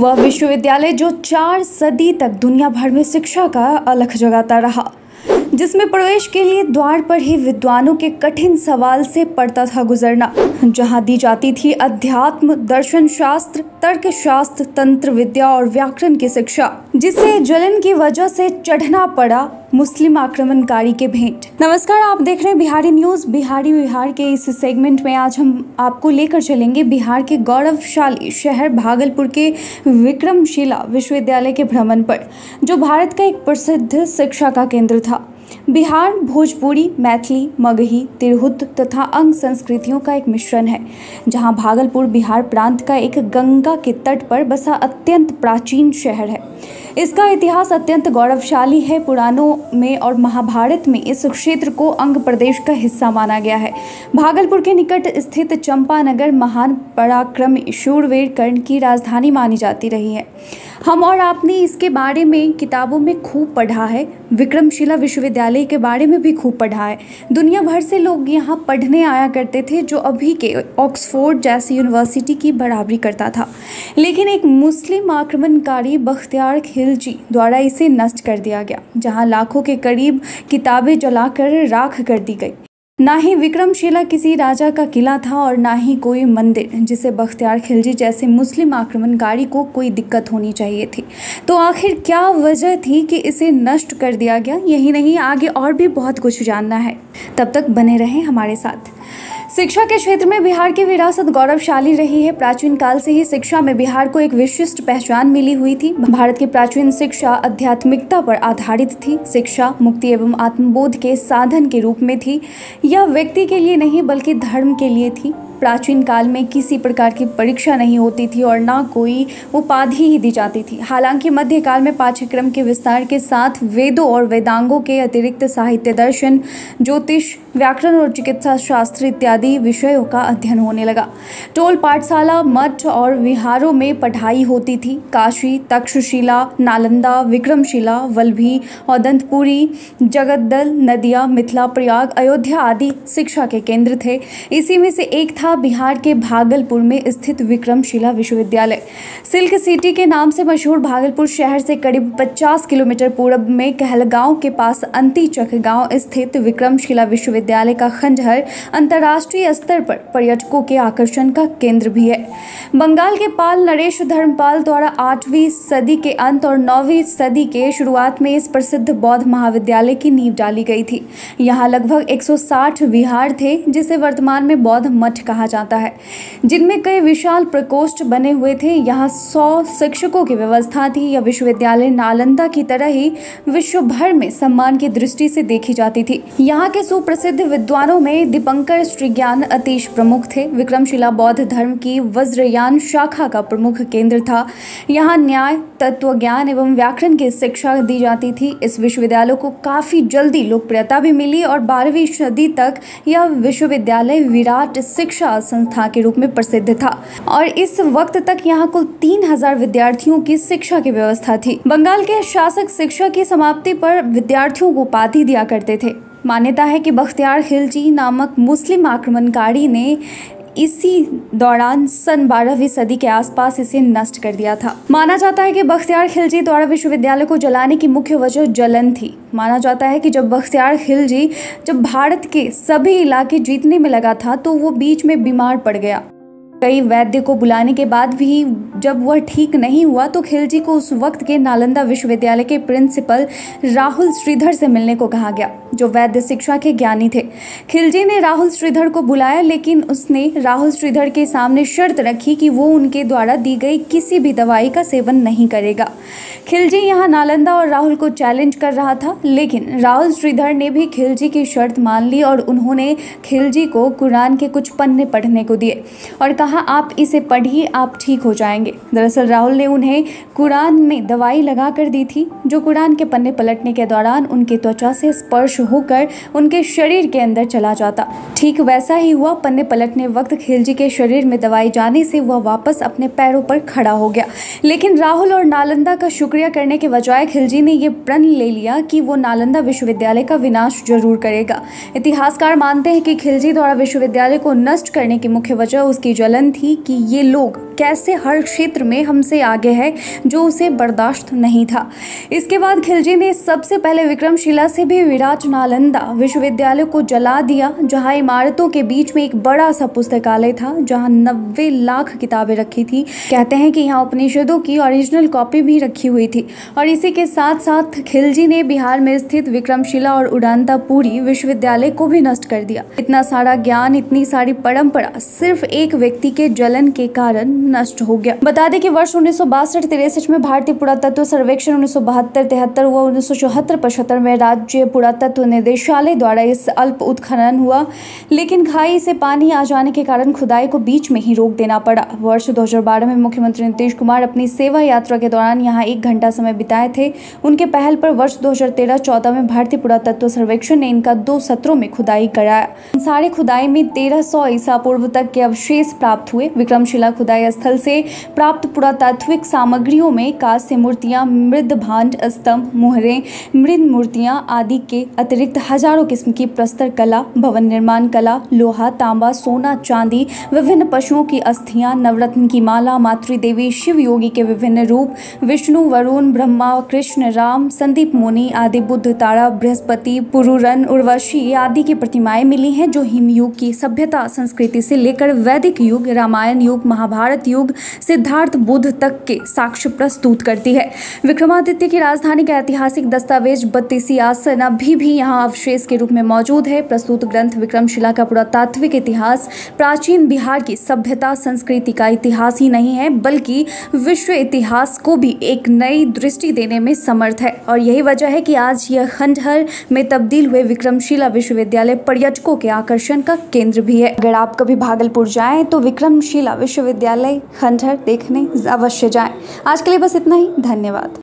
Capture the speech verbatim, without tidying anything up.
वह विश्वविद्यालय जो चार सदी तक दुनिया भर में शिक्षा का अलख जगाता रहा, जिसमें प्रवेश के लिए द्वार पर ही विद्वानों के कठिन सवाल से पड़ता था गुजरना, जहां दी जाती थी अध्यात्म, दर्शन शास्त्र, तर्क शास्त्र, तंत्र विद्या और व्याकरण की शिक्षा, जिसे जलन की वजह से चढ़ना पड़ा मुस्लिम आक्रमणकारी के भेंट। नमस्कार, आप देख रहे हैं बिहारी न्यूज। बिहारी बिहार के इस सेगमेंट में आज हम आपको लेकर चलेंगे बिहार के गौरवशाली शहर भागलपुर के विक्रमशिला विश्वविद्यालय के भ्रमण पर, जो भारत का एक प्रसिद्ध शिक्षा का केंद्र था। बिहार भोजपुरी, मैथिली, मगही, तिरहुत तथा अंग संस्कृतियों का एक मिश्रण है, जहां भागलपुर बिहार प्रांत का एक गंगा के तट पर बसा अत्यंत प्राचीन शहर है। इसका इतिहास अत्यंत गौरवशाली है। पुराणों में और महाभारत में इस क्षेत्र को अंग प्रदेश का हिस्सा माना गया है। भागलपुर के निकट स्थित चंपानगर महान पराक्रमी शूरवीर कर्ण की राजधानी मानी जाती रही है। हम और आपने इसके बारे में किताबों में खूब पढ़ा है, विक्रमशिला विश्वविद्यालय के बारे में भी खूब पढ़ा है। दुनिया भर से लोग यहाँ पढ़ने आया करते थे, जो अभी के ऑक्सफोर्ड जैसी यूनिवर्सिटी की बराबरी करता था। लेकिन एक मुस्लिम आक्रमणकारी बख्तियार खिलजी द्वारा इसे नष्ट कर दिया गया, जहाँ लाखों के करीब किताबें जलाकर राख कर दी गई। ना ही विक्रमशिला किसी राजा का किला था और ना ही कोई मंदिर जिसे बख्तियार खिलजी जैसे मुस्लिम आक्रमणकारी को कोई दिक्कत होनी चाहिए थी। तो आखिर क्या वजह थी कि इसे नष्ट कर दिया गया? यही नहीं, आगे और भी बहुत कुछ जानना है। तब तक बने रहें हमारे साथ। शिक्षा के क्षेत्र में बिहार की विरासत गौरवशाली रही है। प्राचीन काल से ही शिक्षा में बिहार को एक विशिष्ट पहचान मिली हुई थी। भारत की प्राचीन शिक्षा आध्यात्मिकता पर आधारित थी। शिक्षा मुक्ति एवं आत्मबोध के साधन के रूप में थी। यह व्यक्ति के लिए नहीं बल्कि धर्म के लिए थी। प्राचीन काल में किसी प्रकार की परीक्षा नहीं होती थी और ना कोई उपाधि ही दी जाती थी। हालांकि मध्यकाल में पाठ्यक्रम के विस्तार के साथ वेदों और वेदांगों के अतिरिक्त साहित्य, दर्शन, ज्योतिष, व्याकरण और चिकित्सा शास्त्र इत्यादि विषयों का अध्ययन होने लगा। टोल, पाठशाला, मठ और विहारों में पढ़ाई होती थी। काशी, तक्षशिला, नालंदा, विक्रमशिला, वल्लभी, औदंतपुरी, जगद्दल, नदिया, मिथिला, प्रयाग, अयोध्या आदि शिक्षा के केंद्र थे। इसी में से एक था बिहार के भागलपुर में स्थित विक्रमशिला विश्वविद्यालय। सिल्क सिटी के नाम से मशहूर भागलपुर शहर से करीब पचास किलोमीटर पूर्व में कहलगांव के पास अंतिचक गांव स्थित विक्रमशिला विश्वविद्यालय का खंडहर अंतर्राष्ट्रीय स्तर पर पर्यटकों के आकर्षण का केंद्र भी है। बंगाल के पाल नरेश धर्मपाल द्वारा आठवीं सदी के अंत और नौवीं सदी के शुरुआत में इस प्रसिद्ध बौद्ध महाविद्यालय की नींव डाली गई थी। यहाँ लगभग एक सौ साठ विहार थे, जिसे वर्तमान में बौद्ध मठ कहा जाता है, जिनमें कई विशाल प्रकोष्ठ बने हुए थे। यहाँ सौ शिक्षकों की व्यवस्था थी। यह विश्वविद्यालय नालंदा की तरह ही विश्व भर में सम्मान की दृष्टि से देखी जाती थी। यहाँ के सुप्रसिद्ध विद्वानों में दीपंकर श्रीज्ञान अतीश प्रमुख थे। विक्रमशिला बौद्ध धर्म की वज्रयान शाखा का प्रमुख केंद्र था। यहाँ न्याय, तत्व ज्ञान एवं व्याकरण की शिक्षा दी जाती थी। इस विश्वविद्यालय को काफी जल्दी लोकप्रियता भी मिली और बारहवीं सदी तक यह विश्वविद्यालय विराट शिक्षा संस्था के रूप में प्रसिद्ध था और इस वक्त तक यहाँ कुल तीन हजार विद्यार्थियों की शिक्षा की व्यवस्था थी। बंगाल के शासक शिक्षा की समाप्ति पर विद्यार्थियों को उपाधि दिया करते थे। मान्यता है कि बख्तियार खिलजी नामक मुस्लिम आक्रमणकारी ने इसी दौरान सन बारहवीं सदी के आसपास इसे नष्ट कर दिया था। माना जाता है कि बख्तियार खिलजी द्वारा विश्वविद्यालय को जलाने की मुख्य वजह जलन थी। माना जाता है कि जब बख्तियार खिलजी जब भारत के सभी इलाके जीतने में लगा था, तो वो बीच में बीमार पड़ गया। कई वैद्य को बुलाने के बाद भी जब वह ठीक नहीं हुआ, तो खिलजी को उस वक्त के नालंदा विश्वविद्यालय के प्रिंसिपल राहुल श्रीधर से मिलने को कहा गया, जो वैद्य शिक्षा के ज्ञानी थे। खिलजी ने राहुल श्रीधर को बुलाया, लेकिन उसने राहुल श्रीधर के सामने शर्त रखी कि वो उनके द्वारा दी गई किसी भी दवाई का सेवन नहीं करेगा। खिलजी यहाँ नालंदा और राहुल को चैलेंज कर रहा था, लेकिन राहुल श्रीधर ने भी खिलजी की शर्त मान ली और उन्होंने खिलजी को कुरान के कुछ पन्ने पढ़ने को दिए और कहा, आप इसे पढ़िए, आप ठीक हो जाएंगे। दरअसल राहुल ने उन्हें कुरान में दवाई लगा कर दी थी, जो कुरान के पन्ने पलटने के दौरान उनकी त्वचा से स्पर्श होकर उनके शरीर के अंदर चला जाता। ठीक वैसा ही हुआ। पन्ने पलटने वक्त खिलजी के शरीर में दवाई जाने से वह वापस अपने पैरों पर खड़ा हो गया। लेकिन राहुल और नालंदा का शुक्रिया करने के बजाय खिलजी ने यह प्रण ले लिया कि वो नालंदा विश्वविद्यालय का विनाश जरूर करेगा। इतिहासकार मानते हैं कि खिलजी द्वारा विश्वविद्यालय को नष्ट करने की मुख्य वजह उसकी जलन जलन थी कि ये लोग कैसे हर क्षेत्र में हमसे आगे है, जो उसे बर्दाश्त नहीं था। इसके बाद खिलजी ने सबसे पहले विक्रमशिला से भी विराट नालंदा विश्वविद्यालय को जला दिया, जहां इमारतों के बीच में एक बड़ा सा पुस्तकालय था जहां नब्बे लाख किताबें रखी थी। कहते हैं कि यहाँ उपनिषदों की ओरिजिनल कॉपी भी रखी हुई थी। और इसी के साथ साथ खिलजी ने बिहार में स्थित विक्रमशिला और उड़ानतापुरी विश्वविद्यालय को भी नष्ट कर दिया। इतना सारा ज्ञान, इतनी सारी परंपरा सिर्फ एक व्यक्ति के जलन के कारण नष्ट हो गया। बता दें कि वर्ष उन्नीस सौ बासठ तिरसठ में भारतीय पुरातत्व सर्वेक्षण, उन्नीस सौ बहत्तर तिहत्तर व उन्नीस सौ चौहत्तर पचहत्तर में राज्य पुरातत्व निदेशालय द्वारा इस अल्प उत्खनन हुआ, लेकिन खाई से पानी आ जाने के कारण खुदाई को बीच में ही रोक देना पड़ा। वर्ष दो हजार बारह में मुख्यमंत्री नीतीश कुमार अपनी सेवा यात्रा के दौरान यहाँ एक घंटा समय बिताए थे। उनके पहल पर वर्ष दो हजार तेरह चौदह में भारतीय पुरातत्व सर्वेक्षण ने इनका दो सत्रों में खुदाई कराया। सारे खुदाई में तेरह सौ ईसा पूर्व तक के अवशेष प्राप्त हुए। विक्रमशिला खुदाई स्थल से प्राप्त पुरातात्विक सामग्रियों में कांस्य मूर्तियां, मृद भांड, स्तंभ, मुहरें, मृद मूर्तियां आदि के अतिरिक्त हजारों किस्म की प्रस्तर कला, भवन निर्माण कला, लोहा, तांबा, सोना, चांदी, विभिन्न पशुओं की अस्थियां, नवरत्न की माला, मातृदेवी, शिव योगी के विभिन्न रूप, विष्णु, वरुण, ब्रह्मा, कृष्ण, राम, संदीप मुनि आदि, बुद्ध, तारा, बृहस्पति, पुरुरन, उर्वशी आदि की प्रतिमाएं मिली हैं, जो हिमयुग की सभ्यता संस्कृति से लेकर वैदिक युग, रामायण युग, महाभारत युग, सिद्धार्थ बुद्ध तक के साक्ष्य प्रस्तुत करती है। विक्रमादित्य की राजधानी का ऐतिहासिक दस्तावेज बत्तीसी आसन अभी भी यहाँ अवशेष के रूप में मौजूद है। प्रस्तुत ग्रंथ विक्रमशिला का पुरातात्विक इतिहास प्राचीन बिहार की सभ्यता संस्कृति का इतिहास ही नहीं है, बल्कि विश्व इतिहास को भी एक नई दृष्टि देने में समर्थ है। और यही वजह है कि आज यह खंडहर में तब्दील हुए विक्रमशिला विश्वविद्यालय पर्यटकों के आकर्षण का केंद्र भी है। अगर आप कभी भागलपुर जाएं तो विक्रमशिला विश्वविद्यालय खंडहर देखने अवश्य जाएं। आज के लिए बस इतना ही। धन्यवाद।